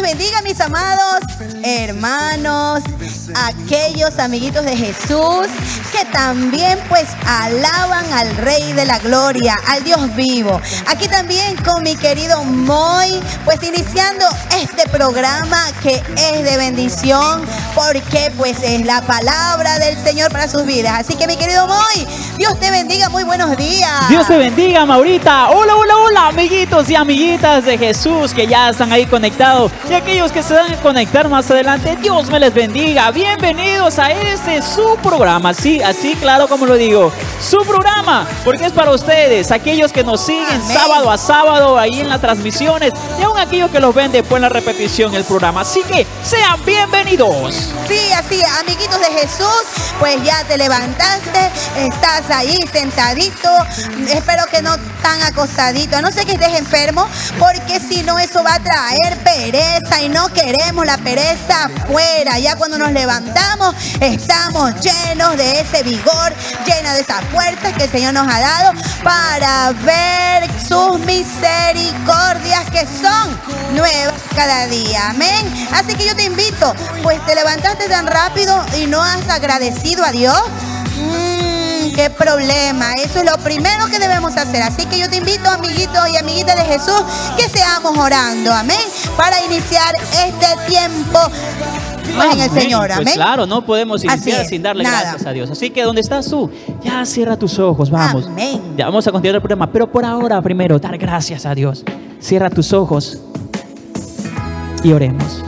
bendiga, mis amados hermanos, aquellos amiguitos de Jesús que también pues alaban al Rey de la Gloria, al Dios vivo. Aquí también con mi querido Moy, pues iniciando este programa que es de bendición, porque pues es la palabra del Señor para sus vidas. Así que mi querido Moy, Dios te bendiga, muy buenos días. Dios te bendiga, Maurita. Hola, hola, hola, amiguitos y amiguitas de Jesús que ya están ahí conectados, y aquellos que se van a conectar más adelante, Dios me les bendiga. Bienvenidos a este su programa, sí, así claro como lo digo, su programa, porque es para ustedes, aquellos que nos siguen Amén. Sábado a sábado ahí en las transmisiones, y aún aquellos que los ven después en la repetición el programa. Así que sean bienvenidos. Sí, así, amiguitos de Jesús, pues ya te levantaste, estás ahí sentadito, espero que no tan acostadito, a no ser que estés enfermo, porque si no eso va a traer pereza y no queremos la pereza afuera. Ya cuando nos levantamos estamos llenos de ese vigor, llena de esas fuerzas que el Señor nos ha dado para ver sus misericordias que son nuevas cada día. Amén. Así que yo te invito, pues te levantaste tan rápido y no has agradecido a Dios. Qué problema, eso es lo primero que debemos hacer. Así que yo te invito, amiguitos y amiguitas de Jesús, que seamos orando, amén, para iniciar este tiempo pues, en el Señor, amén. Pues claro, no podemos iniciar sin darle gracias a Dios. Así que donde estás tú, ya cierra tus ojos, vamos. Amén. Ya vamos a continuar el programa, pero por ahora primero dar gracias a Dios. Cierra tus ojos y oremos.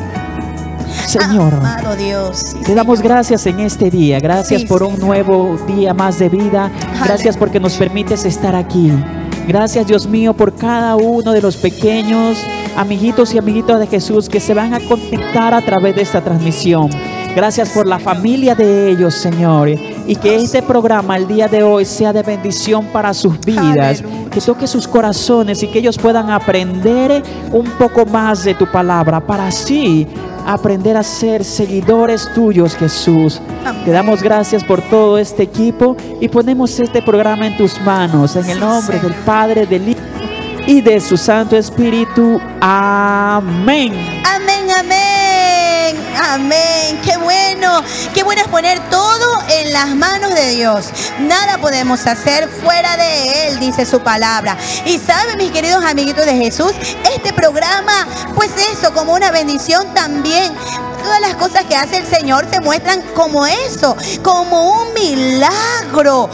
Señor, amado Dios, sí, te damos gracias en este día. Gracias por un nuevo día más de vida. Gracias porque nos permites estar aquí. Gracias, Dios mío, por cada uno de los pequeños amiguitos y amiguitas de Jesús que se van a conectar a través de esta transmisión. Gracias por la familia de ellos, Señor. Y que este programa el día de hoy sea de bendición para sus vidas. Que toque sus corazones y que ellos puedan aprender un poco más de tu palabra para así aprender a ser seguidores tuyos, Jesús. Te damos gracias por todo este equipo y ponemos este programa en tus manos, en el nombre del Padre, del Hijo y de su Santo Espíritu. Amén. Amén, amén, amén. Qué bueno es poner todo en las manos de Dios. Nada podemos hacer fuera de Él, dice su palabra. Y saben, mis queridos amiguitos de Jesús, este programa, pues eso, como una bendición también. Todas las cosas que hace el Señor se muestran como eso, como un milagro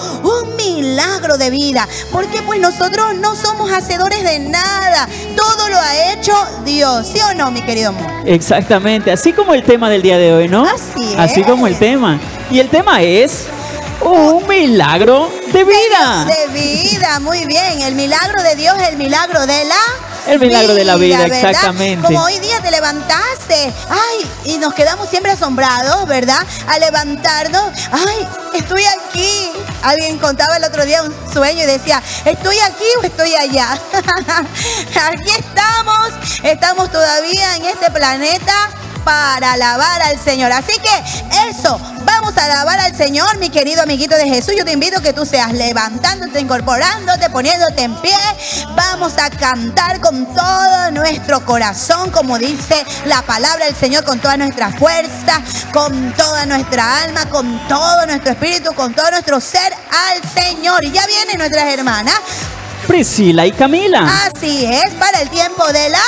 de vida. Porque pues nosotros no somos hacedores de nada, todo lo ha hecho Dios, ¿sí o no, mi querido amor? Exactamente, así como el tema del día de hoy, ¿no? Así es. Así como el tema. Y el tema es un milagro de vida. De vida, muy bien. El milagro de Dios es el milagro de la El milagro de la vida, ¿verdad? exactamente. Como hoy día te levantaste, ay, y nos quedamos siempre asombrados, ¿verdad? Al levantarnos, ay, estoy aquí. Alguien contaba el otro día un sueño y decía, ¿estoy aquí o estoy allá? Aquí estamos todavía en este planeta para alabar al Señor. Así que eso, vamos a alabar al Señor, mi querido amiguito de Jesús. Yo te invito a que tú seas levantándote, incorporándote, poniéndote en pie. Vamos a cantar con todo nuestro corazón, como dice la palabra del Señor, con toda nuestra fuerza, con toda nuestra alma, con todo nuestro espíritu, con todo nuestro ser al Señor. Y ya vienen nuestras hermanas Priscila y Camila. Así es, para el tiempo de las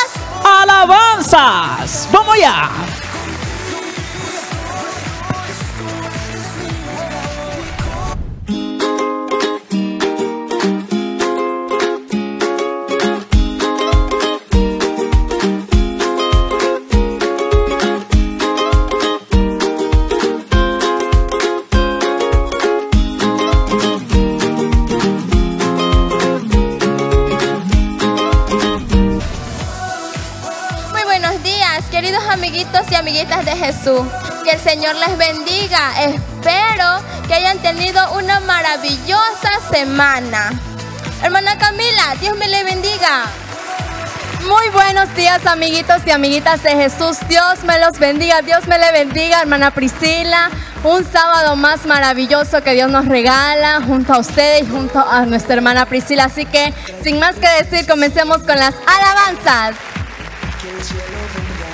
alabanzas. ¡Vamos ya! Amiguitos y amiguitas de Jesús, que el Señor les bendiga. Espero que hayan tenido una maravillosa semana. Hermana Camila, Dios me le bendiga. Muy buenos días, amiguitos y amiguitas de Jesús. Dios me los bendiga, Dios me le bendiga, hermana Priscila. Un sábado más maravilloso que Dios nos regala junto a usted y junto a nuestra hermana Priscila. Así que, sin más que decir, comencemos con las alabanzas.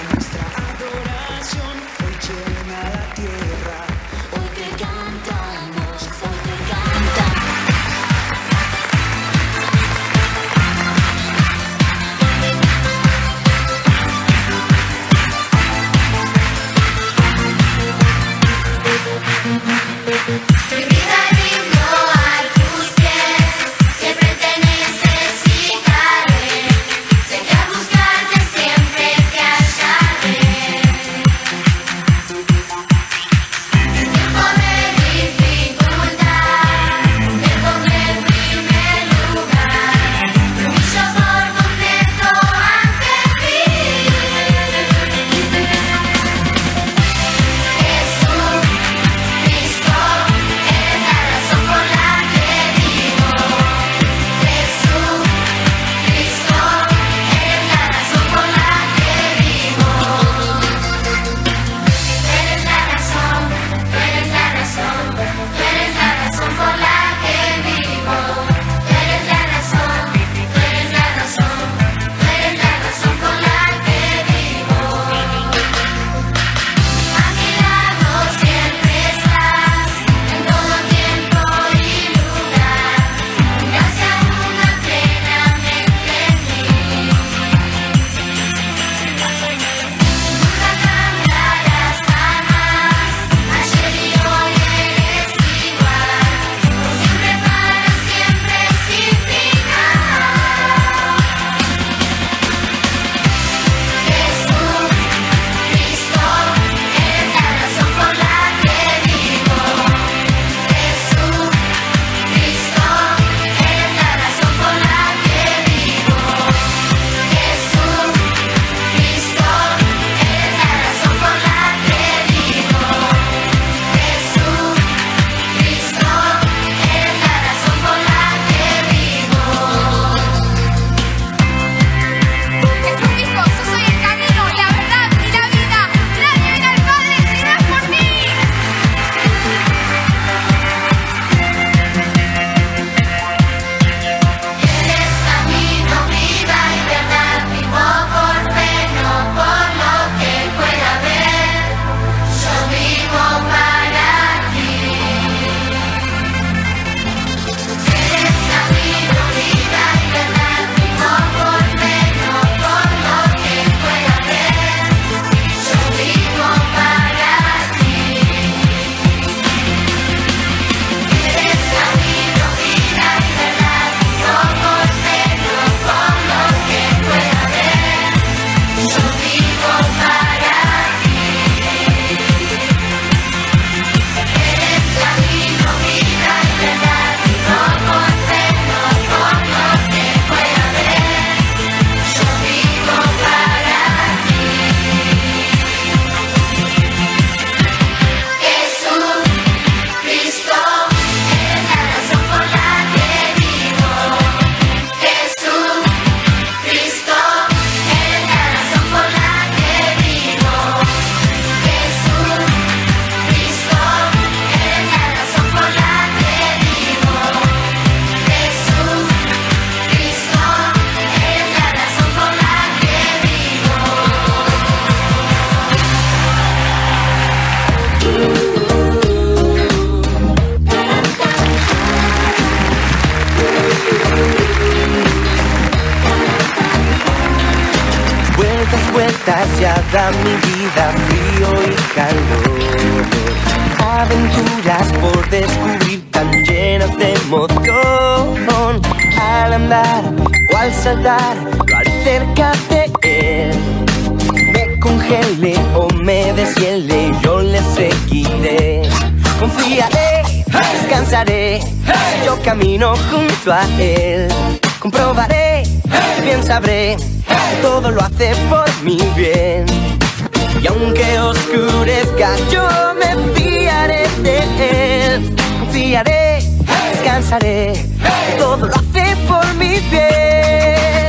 vueltas ya da mi vida frío y calor. Aventuras por descubrir tan llenas de emoción. Al andar o al saltar, lo haré cerca de él. Me congele o me deshiele, yo le seguiré. Confiaré, descansaré, yo camino junto a él. Comprobaré, bien sabré, todo lo hace por mi bien. Y aunque oscurezca, yo me fiaré de él. Confiaré, descansaré, todo lo hace por mi bien.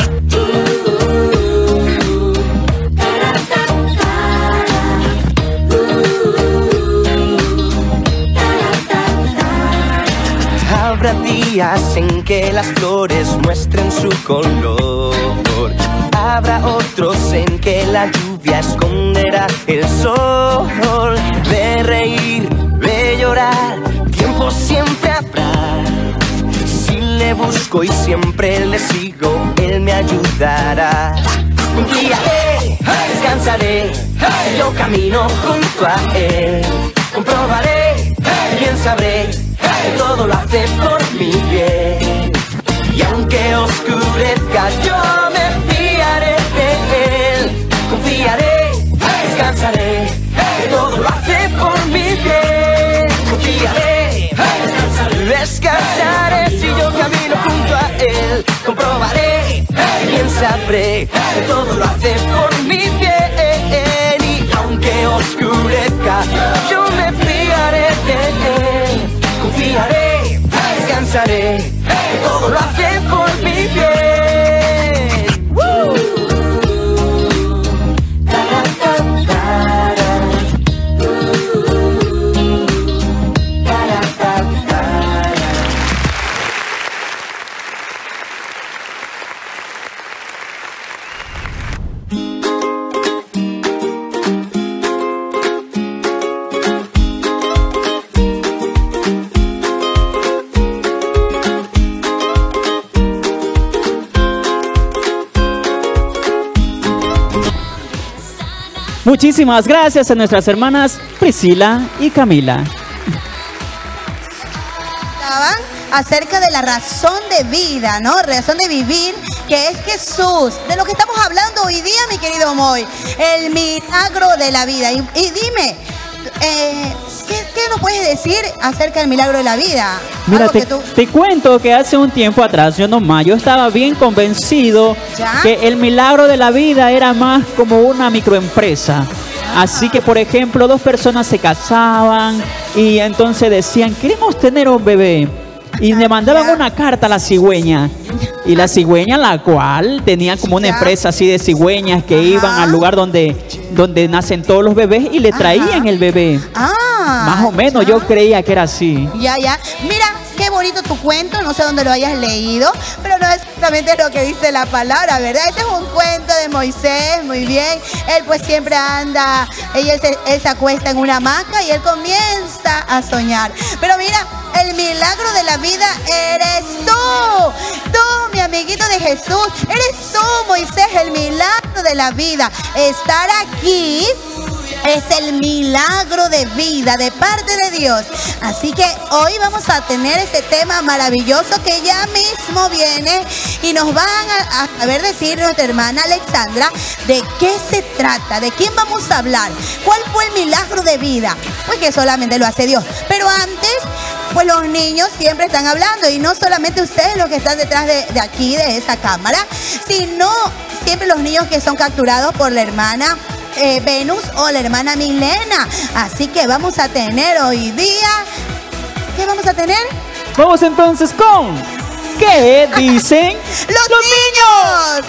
Habrá días en que las flores muestren su color. Habrá otros en que la lluvia esconderá el sol. De reír, de llorar, tiempo siempre habrá. Si le busco y siempre le sigo, él me ayudará. Confiaré, descansaré, yo camino junto a él. Comprobaré, bien sabré, todo lo hace por mi bien. Y aunque oscurezca, yo me fiaré de él. Confiaré, descansaré, todo lo hace por mi bien. Confiaré, descansaré, si yo camino junto a él. Comprobaré, bien sabré, todo lo hace por mi bien. Y aunque oscurezca, yo me fiaré de él. Confiaré, descansaré, todo lo hace por mi bien. Muchísimas gracias a nuestras hermanas Priscila y Camila. Hablaban acerca de la razón de vida, ¿no? Razón de vivir, que es Jesús. De lo que estamos hablando hoy día, mi querido Moy. El milagro de la vida. Y dime, ¿qué nos puedes decir acerca del milagro de la vida? Mira, te cuento que hace un tiempo atrás, yo estaba bien convencido que el milagro de la vida era más como una microempresa. Así que, por ejemplo, dos personas se casaban y entonces decían, queremos tener un bebé. Y le mandaban una carta a la cigüeña. Y la cigüeña, la cual tenía como una empresa así de cigüeñas que iban al lugar donde nacen todos los bebés y le traían el bebé. Más o menos yo creía que era así. Mira, qué bonito tu cuento, no sé dónde lo hayas leído, pero no es exactamente lo que dice la palabra, ¿verdad? Ese es un cuento de Moisés, muy bien. Él pues siempre anda, él se acuesta en una hamaca y él comienza a soñar. Pero mira, el milagro de la vida eres tú, mi amiguito de Jesús. Eres tú, Moisés, el milagro de la vida. Estar aquí es el milagro de vida de parte de Dios. Así que hoy vamos a tener este tema maravilloso que ya mismo viene y nos van a saber decir nuestra hermana Alexandra de qué se trata, de quién vamos a hablar, cuál fue el milagro de vida. Pues que solamente lo hace Dios. Pero antes, pues los niños siempre están hablando y no solamente ustedes los que están detrás de aquí, de esa cámara, sino siempre los niños que son capturados por la hermana Venus o la hermana Milena. Así que vamos a tener hoy día, ¿qué vamos a tener? Vamos entonces con ¿qué dicen los niños?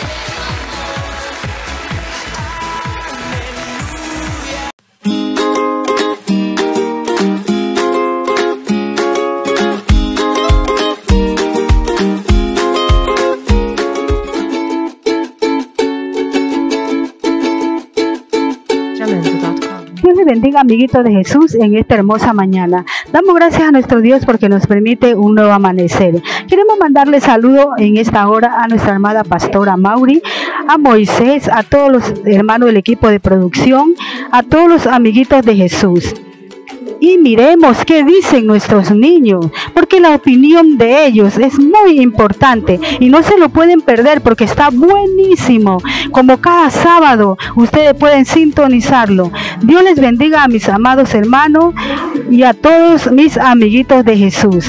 Dios le bendiga, amiguitos de Jesús, en esta hermosa mañana. Damos gracias a nuestro Dios porque nos permite un nuevo amanecer. Queremos mandarle saludo en esta hora a nuestra amada pastora Mauri, a Moisés, a todos los hermanos del equipo de producción, a todos los amiguitos de Jesús. Y miremos qué dicen nuestros niños, porque la opinión de ellos es muy importante y no se lo pueden perder porque está buenísimo. Como cada sábado, ustedes pueden sintonizarlo. Dios les bendiga a mis amados hermanos y a todos mis amiguitos de Jesús.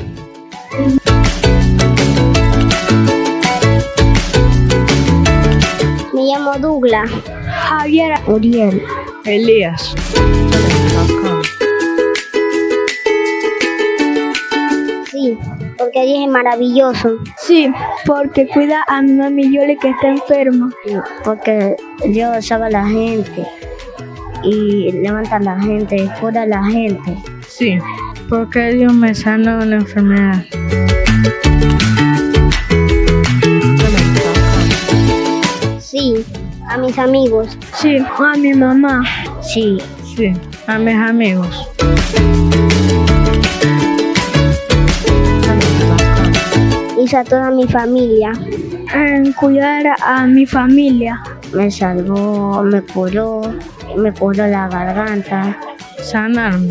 Me llamo Douglas, Javier, Uriel, Elías. Sí, porque Dios es maravilloso. Sí, porque cuida a mi mami Yoli que está enferma. Sí, porque Dios salva a la gente y levanta a la gente, cura a la gente. Sí, porque Dios me sana de una enfermedad. Sí, a mis amigos. Sí, a mi mamá. Sí. Sí, a mis amigos. Y a toda mi familia. En cuidar a mi familia. Me salvó, me curó la garganta. Sanarme.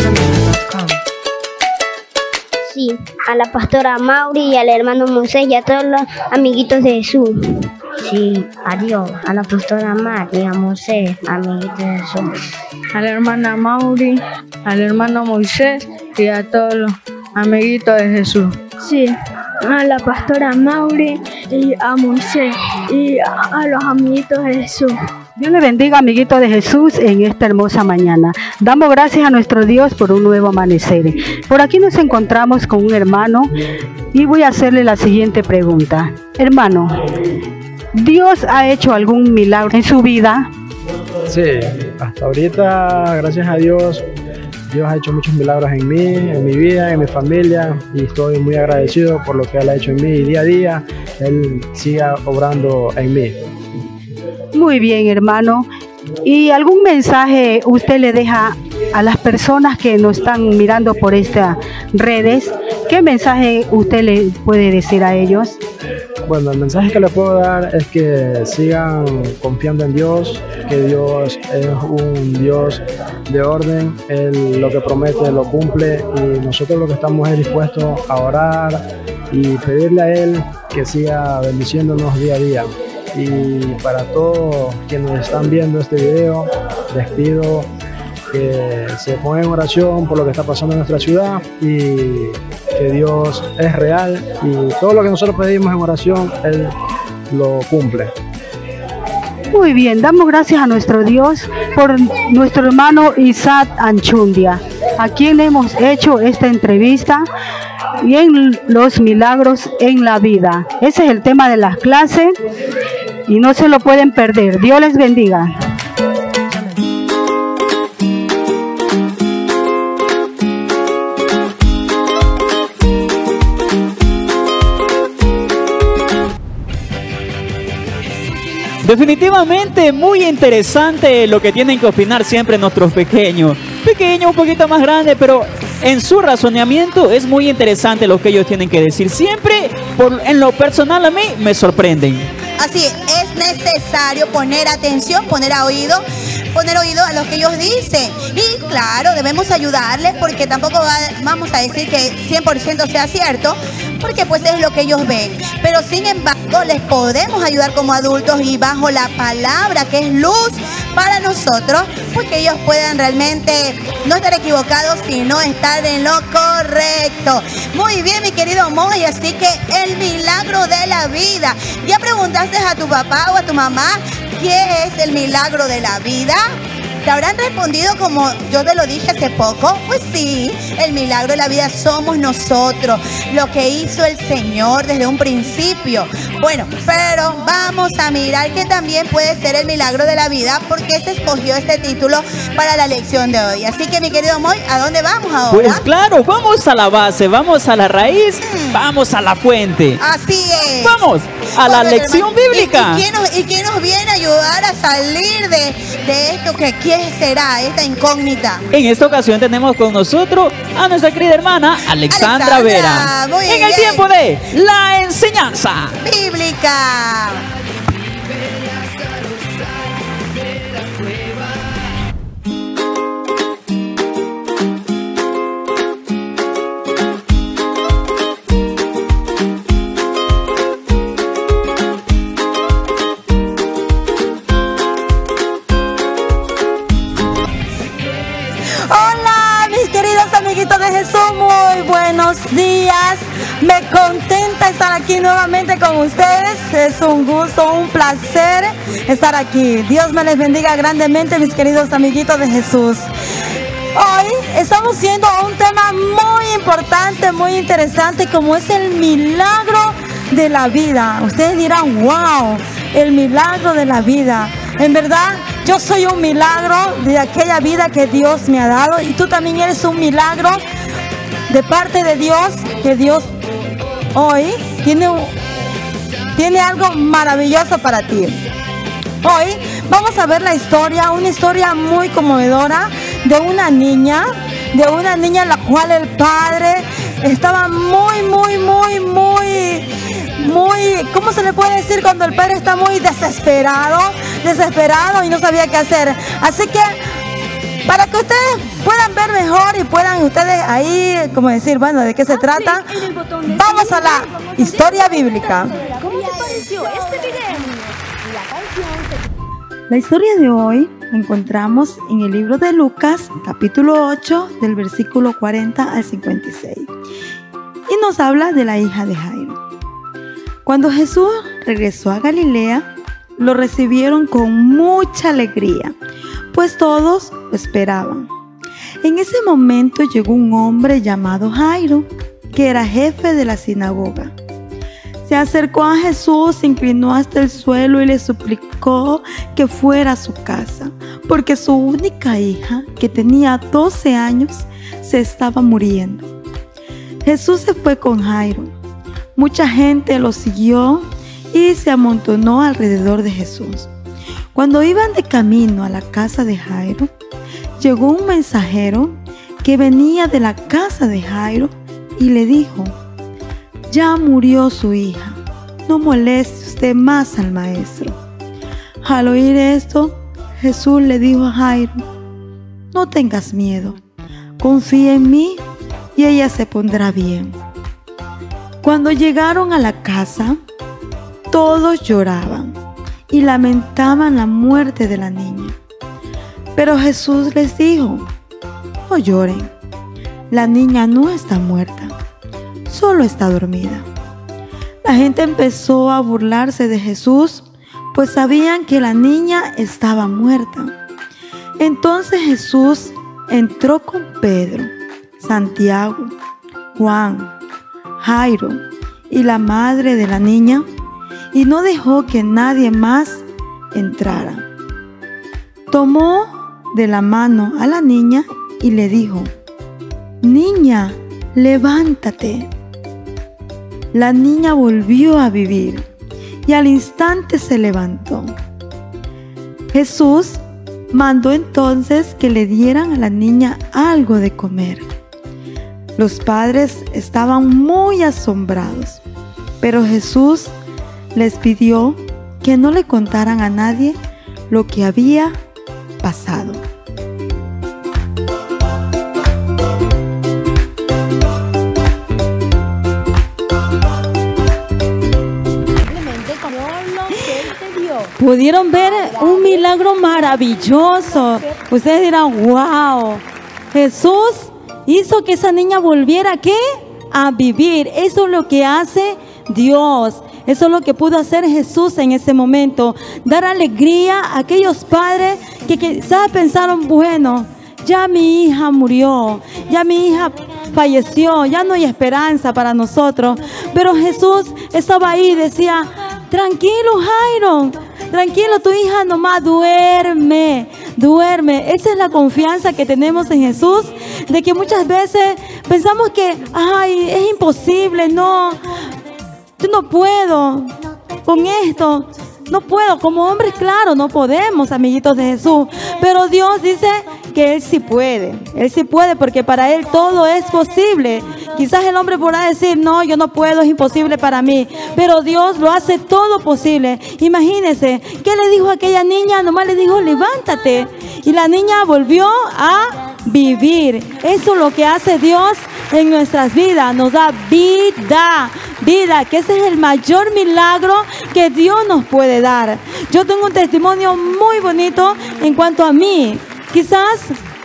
Sí, a la pastora Mauri y al hermano Moisés y a todos los amiguitos de Jesús. Sí, a Dios, a la pastora María, a Moisés, amiguitos de Jesús. A la hermana Mauri, al hermano Moisés y a todos los amiguitos de Jesús. Sí, a la pastora Mauri y a Moisés y a los amiguitos de Jesús. Dios le bendiga, amiguitos de Jesús, en esta hermosa mañana. Damos gracias a nuestro Dios por un nuevo amanecer. Por aquí nos encontramos con un hermano y voy a hacerle la siguiente pregunta. Hermano, ¿Dios ha hecho algún milagro en su vida? Sí, hasta ahorita, gracias a Dios, Dios ha hecho muchos milagros en mí, en mi vida, en mi familia, y estoy muy agradecido por lo que Él ha hecho en mí. Y día a día, Él sigue obrando en mí. Muy bien, hermano. ¿Y algún mensaje usted le deja a las personas que nos están mirando por estas redes? ¿Qué mensaje usted le puede decir a ellos? Bueno, el mensaje que le puedo dar es que sigan confiando en Dios, que Dios es un Dios de orden, Él lo que promete lo cumple, y nosotros lo que estamos es dispuestos a orar y pedirle a Él que siga bendiciéndonos día a día. Y para todos quienes están viendo este video, les pido que se pongan en oración por lo que está pasando en nuestra ciudad, y que Dios es real y todo lo que nosotros pedimos en oración, Él lo cumple. Muy bien, damos gracias a nuestro Dios por nuestro hermano Isaac Anchundia, a quien hemos hecho esta entrevista y en los milagros en la vida. Ese es el tema de las clases y no se lo pueden perder. Dios les bendiga. Definitivamente muy interesante lo que tienen que opinar siempre nuestros pequeños. Pequeños, un poquito más grandes, pero en su razonamiento es muy interesante lo que ellos tienen que decir. Siempre, en lo personal, a mí me sorprenden. Así es necesario poner atención, poner oído a lo que ellos dicen. Y claro, debemos ayudarles, porque tampoco vamos a decir que 100% sea cierto, porque pues es lo que ellos ven. Pero sin embargo, les podemos ayudar como adultos y bajo la palabra que es luz para nosotros, pues que ellos puedan realmente no estar equivocados, sino estar en lo correcto. Muy bien, mi querido Moy, así que el milagro de la vida. ¿Ya preguntaste a tu papá o a tu mamá qué es el milagro de la vida? ¿Te habrán respondido como yo te lo dije hace poco? Pues sí, el milagro de la vida somos nosotros, lo que hizo el Señor desde un principio. Bueno, pero vamos a mirar que también puede ser el milagro de la vida, porque se escogió este título para la lección de hoy. Así que, mi querido Moy, ¿a dónde vamos ahora? Pues claro, vamos a la base, vamos a la raíz, vamos a la fuente. Así es. Vamos a la lección bíblica. ¿Y quién nos viene a ayudar a salir de esto? ¿Qué será esta incógnita? En esta ocasión tenemos con nosotros a nuestra querida hermana Alexandra Vera. Muy en bien. el tiempo de la enseñanza bíblica. buenos días. Me contenta estar aquí nuevamente con ustedes. Es un gusto, un placer estar aquí. Dios me les bendiga grandemente, mis queridos amiguitos de Jesús. Hoy estamos viendo un tema muy importante, muy interesante, como es el milagro de la vida. Ustedes dirán, wow, el milagro de la vida. En verdad, yo soy un milagro de aquella vida que Dios me ha dado, y tú también eres un milagro de parte de Dios, que Dios hoy tiene algo maravilloso para ti. Hoy vamos a ver la historia, una historia muy conmovedora de una niña en la cual el padre estaba muy, ¿cómo se le puede decir cuando el padre está muy desesperado y no sabía qué hacer? Así que para que ustedes puedan ver mejor y puedan ustedes ahí, como decir, bueno, ¿de qué se trata? Vamos a la historia bíblica. ¿Cómo te pareció este video? La historia de hoy la encontramos en el libro de Lucas, capítulo 8, del versículo 40 al 56. Y nos habla de la hija de Jairo. Cuando Jesús regresó a Galilea, lo recibieron con mucha alegría, pues todos lo esperaban. En ese momento llegó un hombre llamado Jairo, que era jefe de la sinagoga. Se acercó a Jesús, se inclinó hasta el suelo y le suplicó que fuera a su casa, porque su única hija, que tenía 12 años, se estaba muriendo. Jesús se fue con Jairo. Mucha gente lo siguió y se amontonó alrededor de Jesús. Cuando iban de camino a la casa de Jairo, llegó un mensajero que venía de la casa de Jairo y le dijo: ya murió su hija, no moleste usted más al maestro. Al oír esto, Jesús le dijo a Jairo: no tengas miedo, confía en mí y ella se pondrá bien. Cuando llegaron a la casa, todos lloraban y lamentaban la muerte de la niña. Pero Jesús les dijo: no lloren, la niña no está muerta, solo está dormida. La gente empezó a burlarse de Jesús, pues sabían que la niña estaba muerta. Entonces Jesús entró con Pedro, Santiago, Juan, Jairo y la madre de la niña, y no dejó que nadie más entrara. Tomó de la mano a la niña y le dijo: niña, levántate. La niña volvió a vivir y al instante se levantó. Jesús mandó entonces que le dieran a la niña algo de comer. Los padres estaban muy asombrados, pero Jesús les pidió que no le contaran a nadie lo que había pasado. Pudieron ver un milagro maravilloso. Ustedes dirán: wow, Jesús hizo que esa niña volviera, ¿qué? A vivir. Eso es lo que hace Dios. Eso es lo que pudo hacer Jesús en ese momento. Dar alegría a aquellos padres que quizás pensaron: bueno, ya mi hija murió, ya mi hija falleció, ya no hay esperanza para nosotros. Pero Jesús estaba ahí y decía: tranquilo, Jairo, tranquilo, tu hija nomás duerme, duerme. Esa es la confianza que tenemos en Jesús, de que muchas veces pensamos que, ay, es imposible, no, yo no puedo con esto, no puedo. Como hombres, claro, no podemos, amiguitos de Jesús, pero Dios dice que Él sí puede, porque para Él todo es posible. Quizás el hombre podrá decir: no, yo no puedo, es imposible para mí, pero Dios lo hace todo posible. Imagínense, ¿qué le dijo a aquella niña? Nomás le dijo: levántate, y la niña volvió a vivir. Eso es lo que hace Dios en nuestras vidas, nos da vida, que ese es el mayor milagro que Dios nos puede dar. Yo tengo un testimonio muy bonito en cuanto a mí. Quizás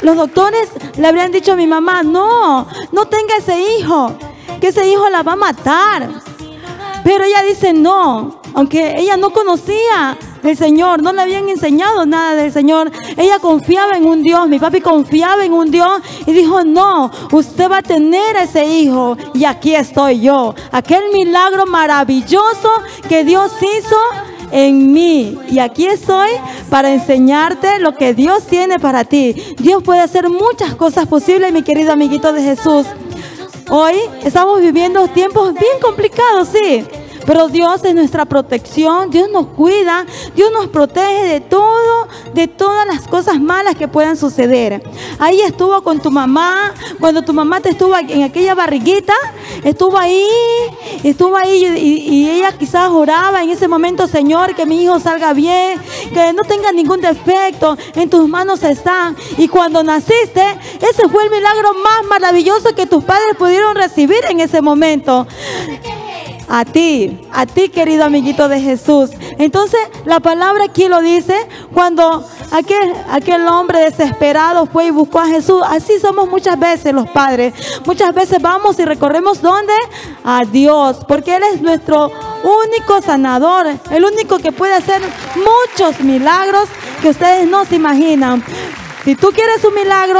los doctores le habrían dicho a mi mamá, no tenga ese hijo, que ese hijo la va a matar. Pero ella dice no, aunque ella no conocía del Señor, no le habían enseñado nada del Señor, ella confiaba en un Dios, mi papi confiaba en un Dios y dijo, no, usted va a tener a ese hijo y aquí estoy yo. Aquel milagro maravilloso que Dios hizo en mí, y aquí estoy para enseñarte lo que Dios tiene para ti. Dios puede hacer muchas cosas posibles, mi querido amiguito de Jesús. Hoy estamos viviendo tiempos bien complicados, sí, pero Dios es nuestra protección, Dios nos cuida, Dios nos protege de todo, de todas las cosas malas que puedan suceder. Ahí estuvo con tu mamá, cuando tu mamá te estuvo en aquella barriguita, estuvo ahí y ella quizás oraba en ese momento, Señor, que mi hijo salga bien, que no tenga ningún defecto, en tus manos está. Y cuando naciste, ese fue el milagro más maravilloso que tus padres pudieron recibir en ese momento. A ti, querido amiguito de Jesús. Entonces, la palabra aquí lo dice, cuando aquel hombre desesperado fue y buscó a Jesús. Así somos muchas veces los padres. Muchas veces vamos y recorremos, ¿dónde? A Dios, porque Él es nuestro único sanador, el único que puede hacer muchos milagros que ustedes no se imaginan. Si tú quieres un milagro,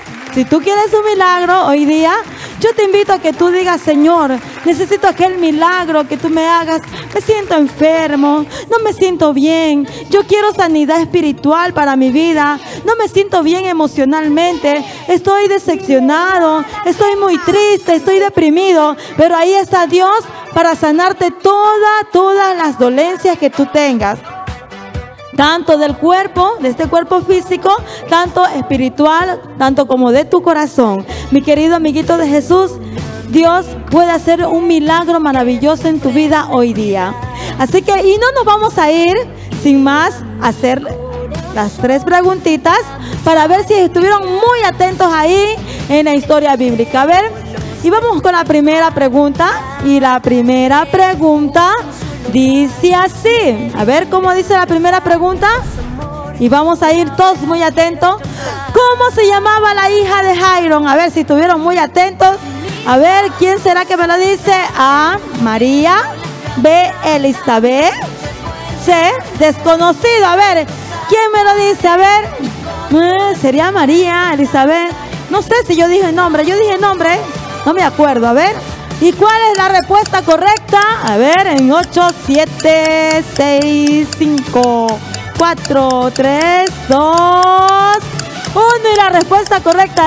hoy día, yo te invito a que tú digas, Señor, necesito aquel milagro que tú me hagas. Me siento enfermo, no me siento bien. Yo quiero sanidad espiritual para mi vida. No me siento bien emocionalmente. Estoy decepcionado, estoy muy triste, estoy deprimido. Pero ahí está Dios para sanarte todas las dolencias que tú tengas. Tanto del cuerpo, de este cuerpo físico, tanto espiritual, tanto como de tu corazón. Mi querido amiguito de Jesús, Dios puede hacer un milagro maravilloso en tu vida hoy día. Así que, y no nos vamos a ir sin más a hacer las 3 preguntitas para ver si estuvieron muy atentos ahí en la historia bíblica. A ver, y vamos con la primera pregunta. Y la primera pregunta dice así. A ver cómo dice la primera pregunta. Y vamos a ir todos muy atentos. ¿Cómo se llamaba la hija de Jairo? A ver si estuvieron muy atentos. A ver, ¿quién será que me lo dice? A, María. B, Elizabeth. C, desconocido. A ver, ¿quién me lo dice? A ver, sería María, Elizabeth. No sé si yo dije nombre. Yo dije nombre, no me acuerdo. A ver. ¿Y cuál es la respuesta correcta? A ver, en 8, 7, 6, 5, 4, 3, 2, 1. Y la respuesta correcta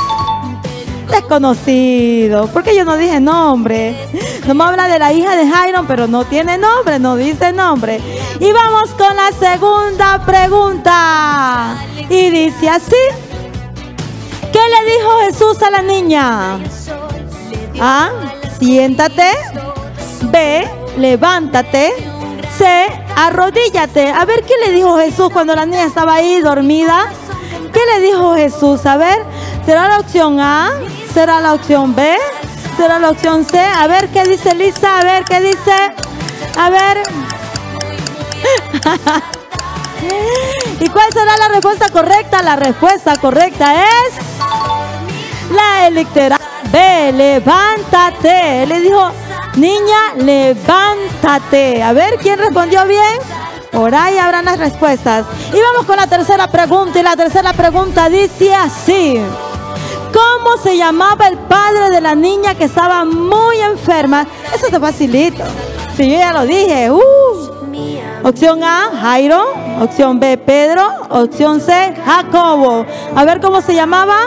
es desconocido. Porque yo no dije nombre. No me habla de la hija de Jairo, pero no tiene nombre, no dice nombre. Y vamos con la segunda pregunta. Y dice así. ¿Qué le dijo Jesús a la niña? A, siéntate. B, levántate. C, arrodíllate. A ver, ¿qué le dijo Jesús cuando la niña estaba ahí dormida? ¿Qué le dijo Jesús? A ver, ¿será la opción A? ¿Será la opción B? ¿Será la opción C? A ver, ¿qué dice Lisa? A ver, ¿qué dice? A ver. ¿Y cuál será la respuesta correcta? La respuesta correcta es la literal B, levántate. Le dijo, niña, levántate. A ver, ¿quién respondió bien? Por ahí habrán las respuestas. Y vamos con la tercera pregunta. Y la tercera pregunta dice así. ¿Cómo se llamaba el padre de la niña que estaba muy enferma? Eso te facilito. Si yo ya lo dije. Opción A, Jairo. Opción B, Pedro. Opción C, Jacobo. A ver cómo se llamaba.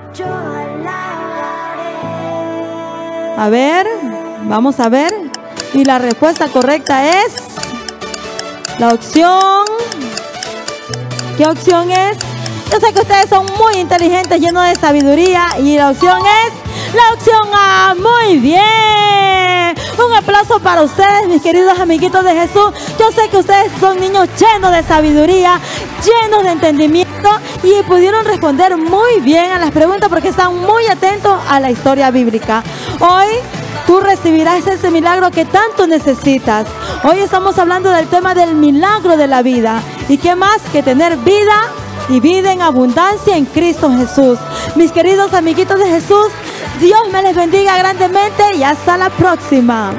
A ver, vamos a ver. Y la respuesta correcta es la opción. ¿Qué opción es? Yo sé que ustedes son muy inteligentes, llenos de sabiduría. Y la opción es la opción A. Muy bien. Un aplauso para ustedes, mis queridos amiguitos de Jesús. Yo sé que ustedes son niños llenos de sabiduría, llenos de entendimiento, y pudieron responder muy bien a las preguntas porque están muy atentos a la historia bíblica. Hoy tú recibirás ese milagro que tanto necesitas. Hoy estamos hablando del tema del milagro de la vida. ¿Y qué más que tener vida y vida en abundancia en Cristo Jesús. Mis queridos amiguitos de Jesús, Dios me les bendiga grandemente y hasta la próxima.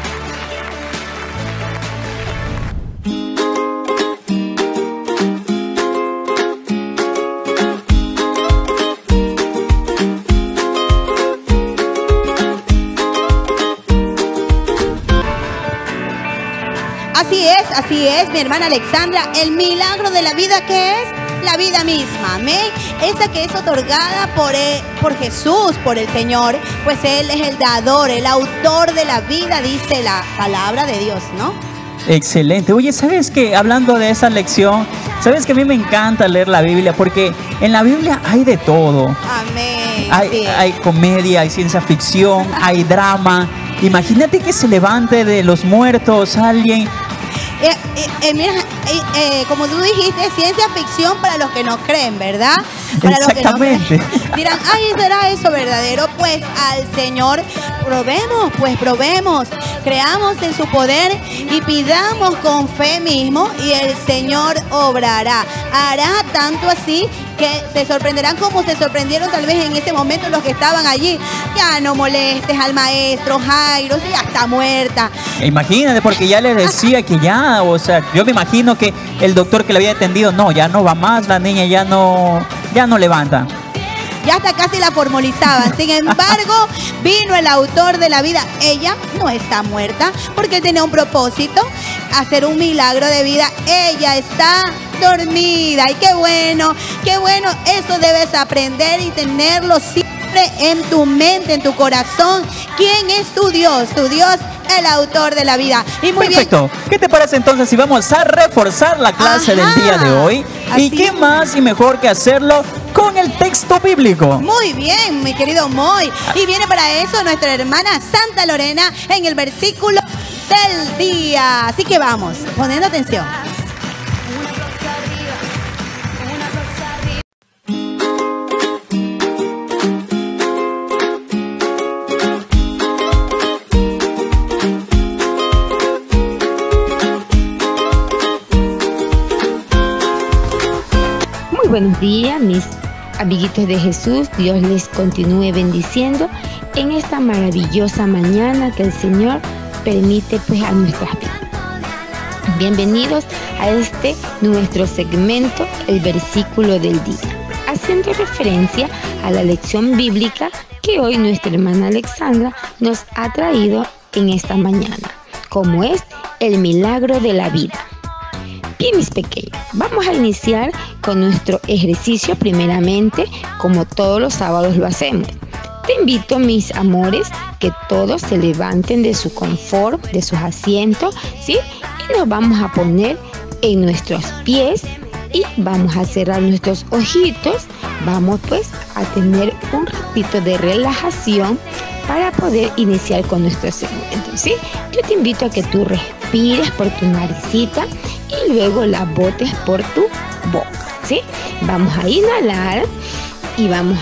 Así es, mi hermana Alexandra, el milagro de la vida, ¿qué es? La vida misma, amén. Esa que es otorgada por Jesús, por el Señor, pues Él es el dador, el autor de la vida, dice la palabra de Dios, ¿no? Excelente. Oye, ¿sabes qué? Hablando de esa lección, ¿sabes que a mí me encanta leer la Biblia? Porque en la Biblia hay de todo. Amén. Hay comedia, hay ciencia ficción, hay drama. Imagínate que se levante de los muertos alguien. Mira, como tú dijiste, ciencia ficción para los que no creen, ¿verdad? Para Exactamente. Los que no creen. Dirán, ay, ¿será eso verdadero? Pues al Señor probemos, creamos en su poder y pidamos con fe mismo y el Señor obrará. Hará tanto así que se sorprenderán como se sorprendieron tal vez en ese momento los que estaban allí. Ya no molestes al maestro Jairo, ya está muerta. Imagínate, porque ya le decía que ya, o sea, yo me imagino que el doctor que le había atendido, no, ya no va más, la niña ya no levanta. Ya hasta casi la formalizaban. Sin embargo, vino el autor de la vida. Ella no está muerta porque tenía un propósito, hacer un milagro de vida. Ella está dormida. Y qué bueno, eso debes aprender y tenerlo siempre en tu mente, en tu corazón. ¿Quién es tu Dios? Tu Dios, el autor de la vida. Y muy perfecto. Bien. ¿Qué te parece entonces si vamos a reforzar la clase del día de hoy? ¿Y qué más y mejor que hacerlo con el texto bíblico? Muy bien, mi querido Moy. Y viene para eso nuestra hermana Santa Lorena en el versículo del día. Así que vamos, poniendo atención. Buenos días, mis amiguitos de Jesús. Dios les continúe bendiciendo en esta maravillosa mañana que el Señor permite pues a nuestras vidas. Bienvenidos a este nuestro segmento, el versículo del día, haciendo referencia a la lección bíblica que hoy nuestra hermana Alexandra nos ha traído en esta mañana, como es el milagro de la vida. Bien, mis pequeños, vamos a iniciar con nuestro ejercicio primeramente, como todos los sábados lo hacemos. Te invito, mis amores, que todos se levanten de su confort, de sus asientos, ¿sí? Y nos vamos a poner en nuestros pies y vamos a cerrar nuestros ojitos. Vamos pues a tener un ratito de relajación para poder iniciar con nuestro segmento, ¿sí? Yo te invito a que tú respires por tu naricita y luego la botes por tu boca, ¿sí? Vamos a inhalar y vamos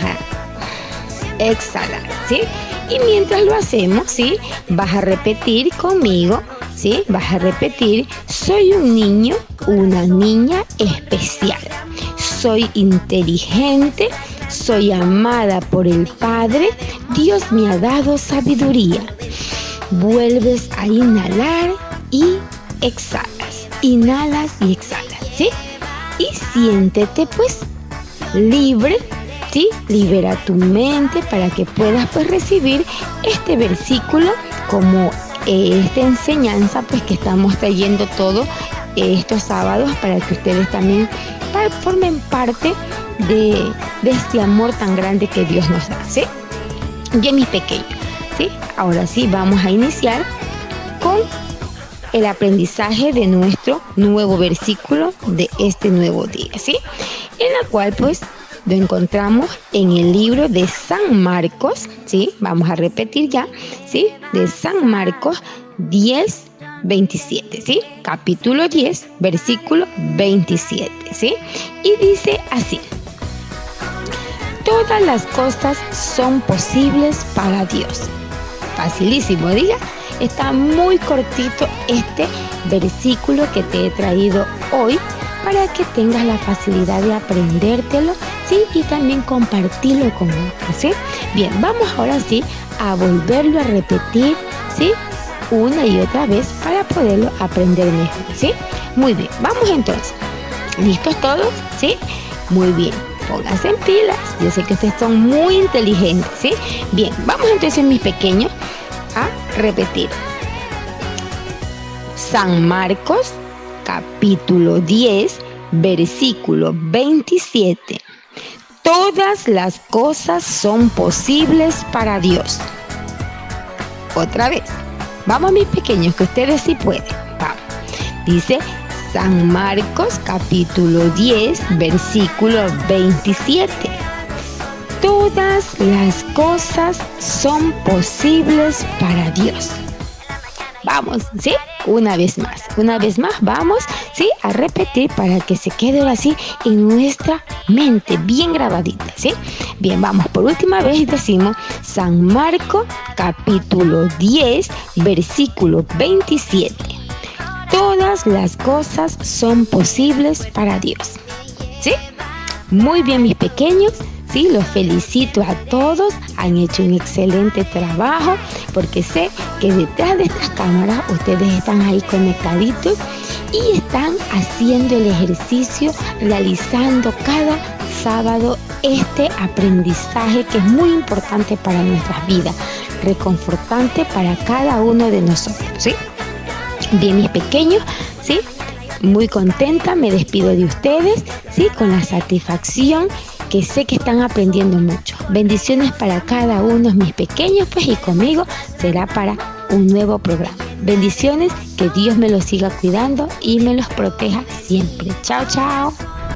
a exhalar, ¿sí? Y mientras lo hacemos, ¿sí? Vas a repetir conmigo, ¿sí? Vas a repetir: soy un niño, una niña especial. Soy inteligente, soy amada por el Padre. Dios me ha dado sabiduría. Vuelves a inhalar y exhalas. Inhalas y exhalas, ¿sí? Y siéntete pues libre, ¿sí? Libera tu mente para que puedas pues recibir este versículo como esta enseñanza pues que estamos trayendo todos estos sábados para que ustedes también formen parte de este amor tan grande que Dios nos da, ¿sí? Bien, mis pequeños, ¿sí? Ahora sí vamos a iniciar con el aprendizaje de nuestro nuevo versículo de este nuevo día, ¿sí? En la cual pues lo encontramos en el libro de San Marcos, ¿sí? Vamos a repetir ya, ¿sí? De San Marcos 10, 27, ¿sí? Capítulo 10, versículo 27, ¿sí? Y dice así: todas las cosas son posibles para Dios. Facilísimo, diga. Está muy cortito este versículo que te he traído hoy para que tengas la facilidad de aprendértelo, ¿sí? Y también compartirlo con otros, ¿sí? Bien, vamos ahora sí a volverlo a repetir, ¿sí? Una y otra vez para poderlo aprender mejor, ¿sí? Muy bien, vamos entonces. ¿Listos todos? ¿Sí? Muy bien, pónganse en pilas. Yo sé que ustedes son muy inteligentes, ¿sí? Bien, vamos entonces, mis pequeños, a repetir. San Marcos, capítulo 10, versículo 27. Todas las cosas son posibles para Dios. Otra vez. Vamos, mis pequeños, que ustedes sí pueden. Vamos. Dice San Marcos, capítulo 10, versículo 27. Todas las cosas son posibles para Dios. Vamos, ¿sí? Una vez más, vamos, ¿sí? A repetir para que se quede así en nuestra mente, bien grabadita, ¿sí? Bien, vamos, por última vez decimos San Marcos, capítulo 10, versículo 27. Todas las cosas son posibles para Dios, ¿sí? Muy bien, mis pequeños. Sí, los felicito a todos, han hecho un excelente trabajo, porque sé que detrás de estas cámaras ustedes están ahí conectaditos y están haciendo el ejercicio, realizando cada sábado este aprendizaje que es muy importante para nuestras vidas, reconfortante para cada uno de nosotros, ¿sí? Bien, mis pequeños, ¿sí? Muy contenta, me despido de ustedes, ¿sí? Con la satisfacción que sé que están aprendiendo mucho. Bendiciones para cada uno de mis pequeños, pues, y conmigo será para un nuevo programa. Bendiciones, que Dios me los siga cuidando y me los proteja siempre. Chao, chao.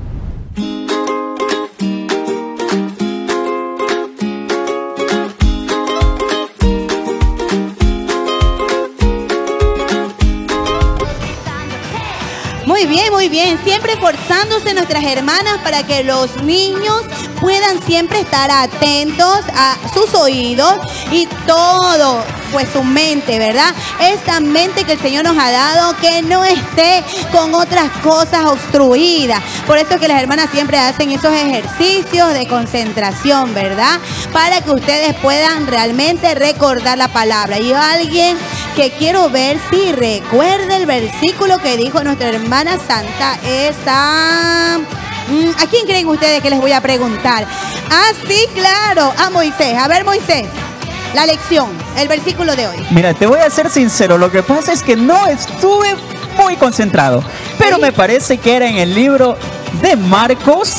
Muy bien, siempre esforzándose nuestras hermanas para que los niños puedan siempre estar atentos a sus oídos y todo, pues su mente, ¿verdad? Esta mente que el Señor nos ha dado, que no esté con otras cosas obstruidas. Por eso es que las hermanas siempre hacen esos ejercicios de concentración, ¿verdad? Para que ustedes puedan realmente recordar la palabra. Y alguien que quiero ver si recuerda el versículo que dijo nuestra hermana Santa esa. ¿A quién creen ustedes que les voy a preguntar? Ah, sí, claro, a Moisés. A ver, Moisés, la lección, el versículo de hoy. Mira, te voy a ser sincero, lo que pasa es que no estuve muy concentrado, pero me parece que era en el libro de Marcos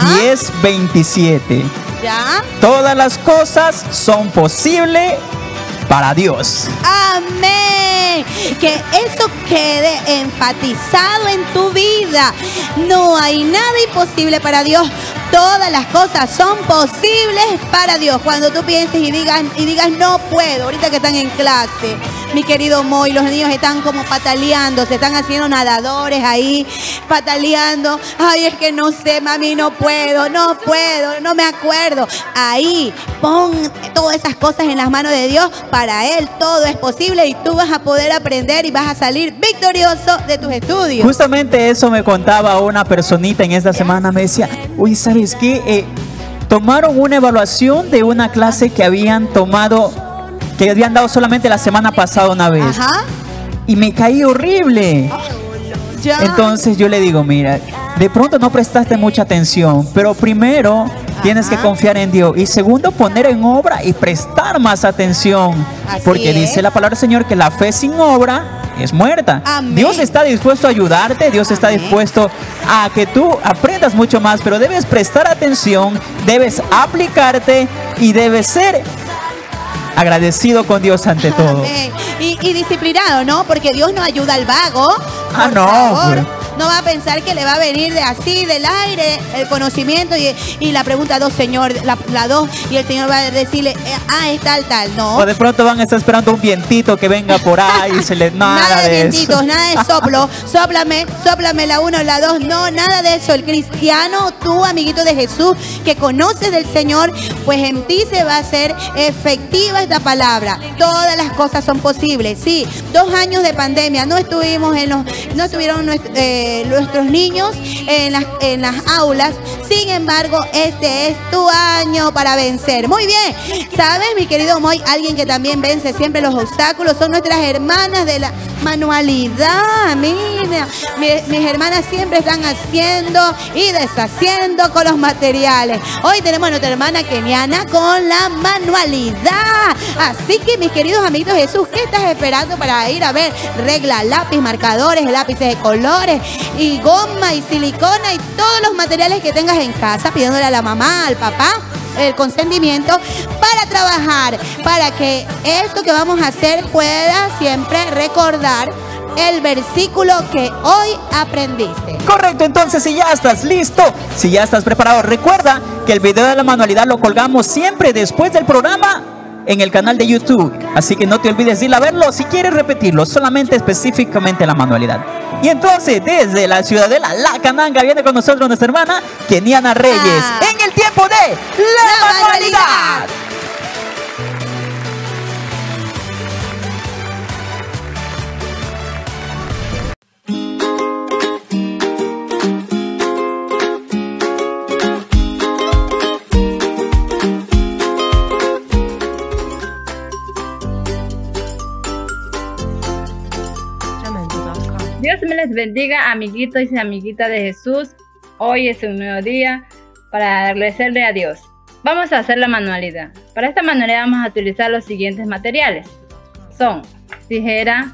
10:27. ¿Ya? Todas las cosas son posibles para Dios. Amén. Que eso quede enfatizado en tu vida. No hay nada imposible para Dios. Todas las cosas son posibles para Dios. Cuando tú pienses y digas no puedo, ahorita que están en clase, mi querido Moy, los niños están como pataleando, se están haciendo nadadores ahí, pataleando. Ay, es que no sé, mami, no puedo, no me acuerdo. Ahí, pon todas esas cosas en las manos de Dios. Para Él todo es posible y tú vas a poder aprender y vas a salir victorioso de tus estudios. Justamente eso me contaba una personita en esta semana. Me decía, uy, ¿sabes qué? Tomaron una evaluación de una clase que habían tomado, que habían dado solamente la semana pasada una vez. Ajá. Y me caí horrible. Ya. Entonces yo le digo, mira, de pronto no prestaste mucha atención, pero primero tienes que confiar en Dios y segundo poner en obra y prestar más atención. Así porque es. dice la palabra del Señor que la fe sin obra es muerta. Amén. Dios está dispuesto a ayudarte, Dios está dispuesto a que tú aprendas mucho más, pero debes prestar atención, debes aplicarte y debes ser agradecido con Dios ante todo. Amén. Y disciplinado, ¿no? Porque Dios no ayuda al vago. Por no. favor. No va a pensar que le va a venir de así, del aire, el conocimiento y la pregunta 2, Señor, la 2, y el Señor va a decirle, es tal, no. O de pronto van a estar esperando un vientito que venga por ahí y se les... Nada de vientitos, eso. nada de soplo, sóplame la 1, la 2, no, nada de eso. El cristiano, tú, amiguito de Jesús, que conoces del Señor, pues en ti se va a hacer efectiva esta palabra. Todas las cosas son posibles, sí. 2 años de pandemia, no estuvieron nuestros niños en las aulas. Sin embargo, este es tu año para vencer. Muy bien. ¿Sabes, mi querido Moy? Alguien que también vence siempre los obstáculos son nuestras hermanas de la manualidad. Mira, mis hermanas siempre están haciendo y deshaciendo con los materiales. Hoy tenemos a nuestra hermana keniana con la manualidad. Así que, mis queridos amiguitos de Jesús, ¿qué estás esperando para ir a ver regla, lápiz, marcadores, lápices de colores y goma y silicona y todos los materiales que tengas en casa, pidiéndole a la mamá, al papá el consentimiento para trabajar, para que esto que vamos a hacer pueda siempre recordar el versículo que hoy aprendiste? Correcto, entonces si ya estás listo, si ya estás preparado, recuerda que el video de la manualidad lo colgamos siempre después del programa en el canal de YouTube, así que no te olvides de ir a verlo si quieres repetirlo, solamente específicamente la manualidad. Y entonces desde la ciudadela La Cananga viene con nosotros nuestra hermana Keniana Reyes en el tiempo de la manualidad. Dios me les bendiga, amiguitos y amiguitas de Jesús. Hoy es un nuevo día para agradecerle a Dios. Vamos a hacer la manualidad. Para esta manualidad vamos a utilizar los siguientes materiales. Son tijera,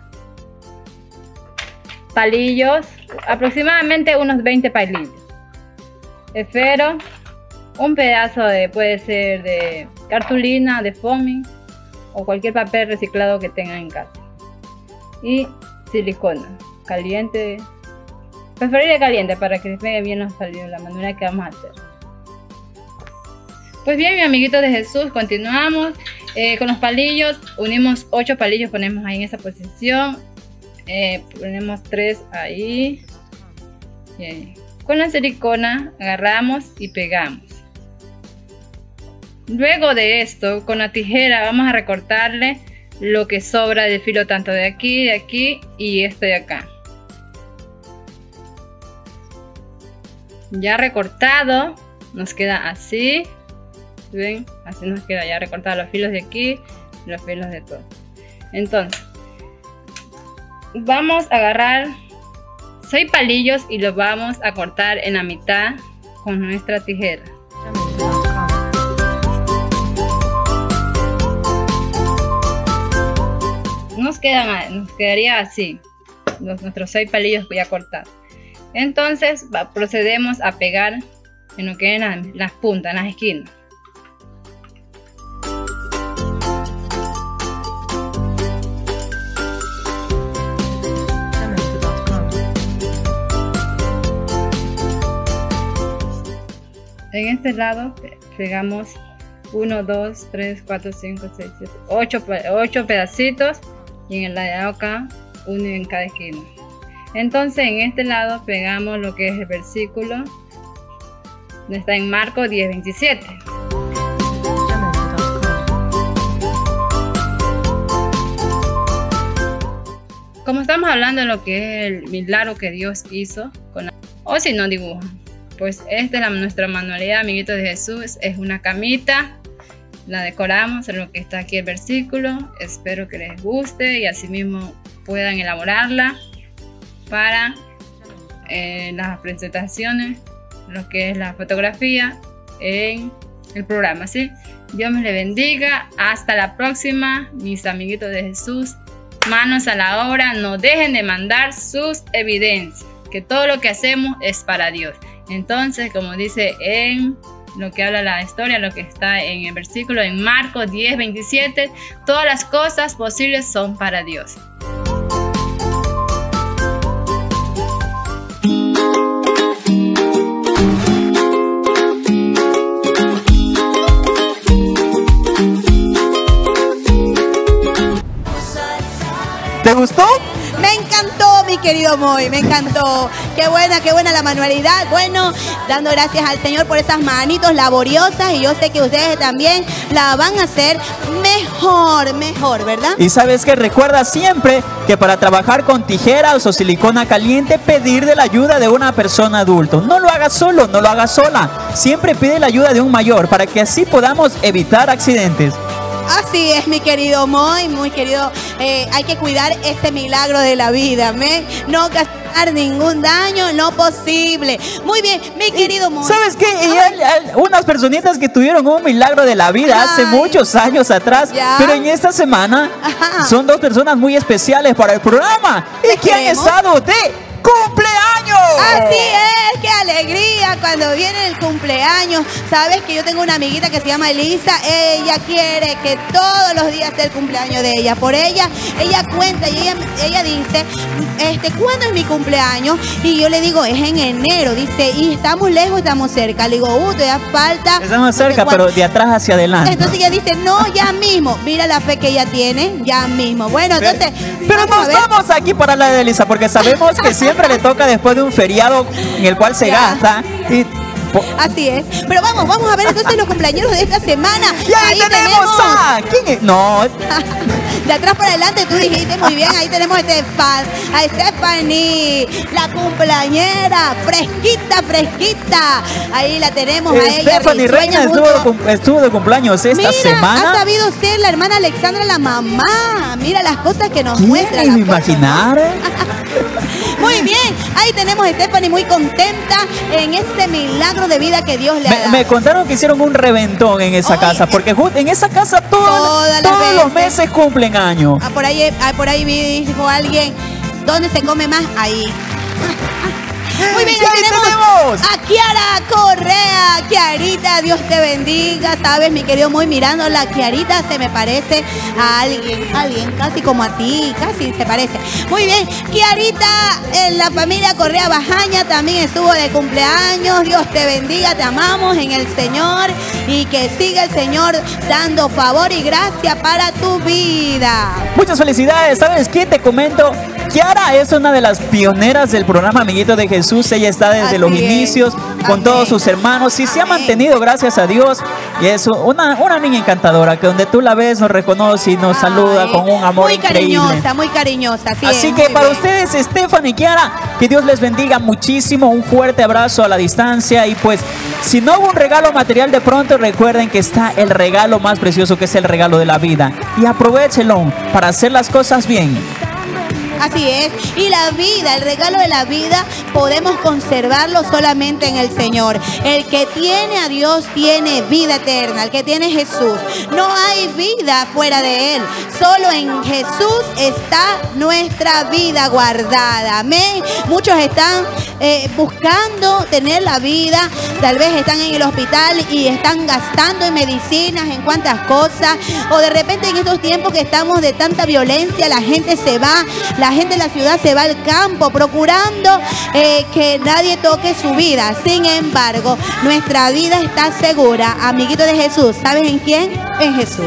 palillos, aproximadamente unos 20 palillos, esfero, un pedazo de, puede ser de cartulina, de foamy o cualquier papel reciclado que tengan en casa, y silicona caliente, preferible caliente para que les pegue bien los palillos, la manualidad que vamos a hacer. Pues bien, mi amiguito de Jesús, continuamos con los palillos. Unimos 8 palillos, ponemos ahí en esa posición, ponemos 3 ahí y ahí. Con la silicona agarramos y pegamos. Luego de esto, con la tijera vamos a recortarle lo que sobra del filo, tanto de aquí y esto de acá. Ya recortado, nos queda así. ¿Ven? Así nos queda ya recortado los filos de aquí y los filos de todo. Entonces, vamos a agarrar 6 palillos y los vamos a cortar en la mitad con nuestra tijera. Nos quedaría así nuestros 6 palillos ya cortados. Entonces procedemos a pegar en lo que es las puntas, en las esquinas. En este lado pegamos 1, 2, 3, 4, 5, 6, 7, 8 pedacitos, y en el lado acá uno en cada esquina. Entonces en este lado pegamos lo que es el versículo, está en Marcos 10:27. Como estamos hablando de lo que es el milagro que Dios hizo, o si no dibujan, pues esta es nuestra manualidad, amiguitos de Jesús. Es una camita, la decoramos en lo que está aquí el versículo. Espero que les guste y así mismo puedan elaborarla para las presentaciones, lo que es la fotografía en el programa, ¿sí? Dios me le bendiga. Hasta la próxima, mis amiguitos de Jesús. Manos a la obra, no dejen de mandar sus evidencias, que todo lo que hacemos es para Dios. Entonces, como dice en lo que habla la historia, lo que está en el versículo en Marcos 10:27, todas las cosas posibles son para Dios. ¿Te gustó? Me encantó, mi querido Moy, me encantó. Qué buena la manualidad. Bueno, dando gracias al Señor por esas manitos laboriosas y yo sé que ustedes también la van a hacer mejor, ¿verdad? Y sabes que recuerda siempre que para trabajar con tijeras o silicona caliente, pedir de la ayuda de una persona adulta. No lo hagas solo, no lo hagas sola. Siempre pide la ayuda de un mayor para que así podamos evitar accidentes. Así es, mi querido Moy, muy querido. Hay que cuidar este milagro de la vida, ¿me? No causar ningún daño, no posible. Muy bien, mi querido Moy. ¿Sabes qué? Unas personitas que tuvieron un milagro de la vida hace muchos años atrás, pero en esta semana son dos personas muy especiales para el programa y que han estado de ¡cumpleaños! Así es, qué alegría cuando viene el cumpleaños. Sabes que yo tengo una amiguita que se llama Elisa. Ella quiere que todos los días sea el cumpleaños de ella. Por ella cuenta y ella dice, ¿cuándo es mi cumpleaños? Y yo le digo, es en enero. Dice, ¿y estamos lejos, estamos cerca? Le digo, todavía falta. Estamos cerca, pero de atrás hacia adelante. Entonces ella dice, no, ya mismo. Mira la fe que ella tiene, ya mismo. Bueno, entonces. Pero no estamos aquí para hablar de Elisa, porque sabemos que siempre le toca después de un feriado en el cual se gasta. Así es. Pero vamos a ver entonces los cumpleaños de esta semana. Y ahí tenemos a... ¿Quién es? No. De atrás para adelante tú dijiste muy bien. Ahí tenemos a Stephanie, la cumpleañera, fresquita. Ahí la tenemos a ella. Stephanie Reina estuvo de cumpleaños esta semana. Ha sabido ser la hermana Alexandra, la mamá. Mira las cosas que nos muestra. ¿Quién imaginar? Muy bien, ahí tenemos a Stephanie muy contenta en este milagro de vida que Dios le ha dado. Me contaron que hicieron un reventón en esa casa, porque en esa casa todos los meses cumplen años. Por ahí dijo alguien, ¿dónde se come más? Ahí. Muy bien, ahí tenemos a Kiara Correa. Kiarita, Dios te bendiga. Sabes, mi querido Moy, mirándola, Kiarita se me parece a alguien casi como a ti, casi se parece. Muy bien, Kiarita, en la familia Correa Bajaña también estuvo de cumpleaños. Dios te bendiga, te amamos en el Señor y que siga el Señor dando favor y gracia para tu vida. Muchas felicidades. ¿Sabes qué? Te comento, Kiara es una de las pioneras del programa Amiguitos de Jesús. Ella está desde los inicios con todos sus hermanos y se ha mantenido, gracias a Dios. Y es una niña encantadora que donde tú la ves nos reconoce y nos saluda con un amor increíble. Muy cariñosa. Así que para ustedes, Stephanie y Kiara, que Dios les bendiga muchísimo. Un fuerte abrazo a la distancia. Y pues, si no hubo un regalo material de pronto, recuerden que está el regalo más precioso, que es el regalo de la vida. Y aprovéchenlo para hacer las cosas bien. Así es, y la vida, el regalo de la vida, podemos conservarlo solamente en el Señor. El que tiene a Dios tiene vida eterna, el que tiene Jesús. No hay vida fuera de Él, solo en Jesús está nuestra vida guardada. Amén. Muchos están buscando tener la vida, tal vez están en el hospital y están gastando en medicinas, en cuantas cosas, o de repente en estos tiempos que estamos de tanta violencia, la gente se va, la gente de la ciudad se va al campo procurando que nadie toque su vida. Sin embargo, nuestra vida está segura, amiguito de Jesús. ¿Sabes en quién? En Jesús.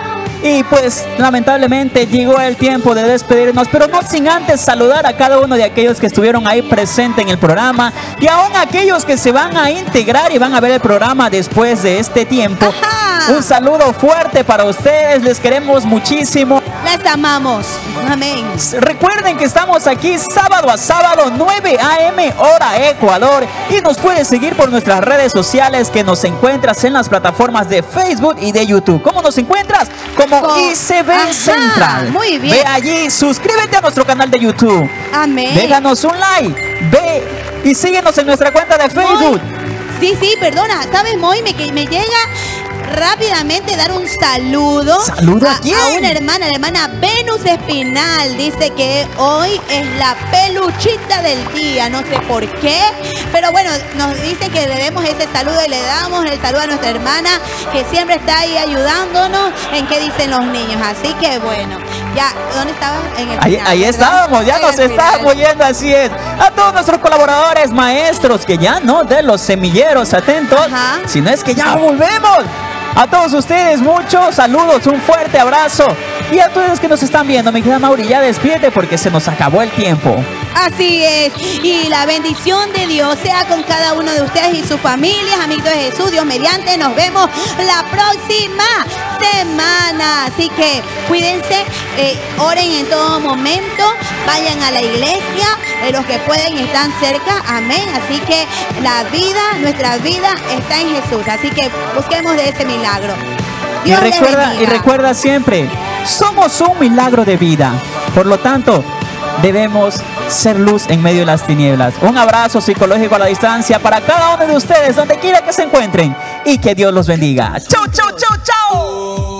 Y pues lamentablemente llegó el tiempo de despedirnos, pero no sin antes saludar a cada uno de aquellos que estuvieron ahí presentes en el programa y aún aquellos que se van a integrar y van a ver el programa después de este tiempo. Un saludo fuerte para ustedes, les queremos muchísimo. Les amamos. Amén. Recuerden que estamos aquí sábado a sábado, 9 a.m. hora Ecuador, y nos puedes seguir por nuestras redes sociales, que nos encuentras en las plataformas de Facebook y de YouTube. ¿Cómo nos encuentras? Como ICB Central. Muy bien. Ve allí, suscríbete a nuestro canal de YouTube. Amén. Déjanos un like. Ve y síguenos en nuestra cuenta de Facebook. Sí, perdona. ¿Sabes, Moy? Me llega rápidamente dar un saludo. ¿Saludo a quién? A una hermana, la hermana Venus Espinal. Dice que hoy es la peluchita del día, no sé por qué, pero bueno, nos dice que le demos ese saludo y le damos el saludo a nuestra hermana que siempre está ahí ayudándonos en qué dicen los niños. Así que bueno, ya, ¿dónde estaban? En el final, ahí estábamos, ya nos estábamos yendo, así es. A todos nuestros colaboradores, maestros, que ya no, de los semilleros, atentos, si no es que ya volvemos. A todos ustedes, muchos saludos, un fuerte abrazo. Y a todos los que nos están viendo, mi querida Mauri, ya despídete porque se nos acabó el tiempo. Así es. Y la bendición de Dios sea con cada uno de ustedes y sus familias, amigos de Jesús. Dios mediante, nos vemos la próxima semana. Así que cuídense, oren en todo momento, vayan a la iglesia, los que pueden están cerca, amén. Así que la vida, nuestra vida está en Jesús. Así que busquemos de ese milagro. Dios les bendiga. Y recuerda siempre, somos un milagro de vida. Por lo tanto, debemos ser luz en medio de las tinieblas. Un abrazo psicológico a la distancia para cada uno de ustedes, donde quiera que se encuentren. Y que Dios los bendiga. ¡Chau, chau, chau, chau!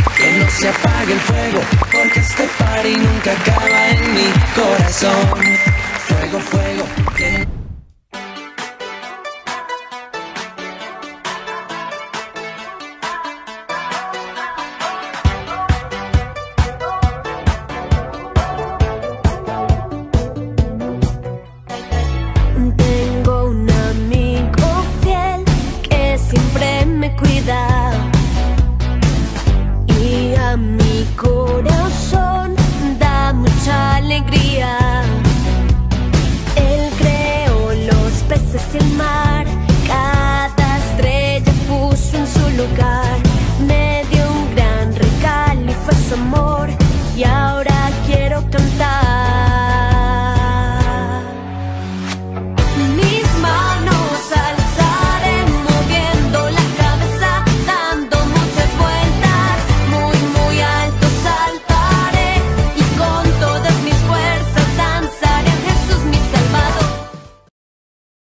Se apague el fuego, porque este party nunca acaba en mi corazón.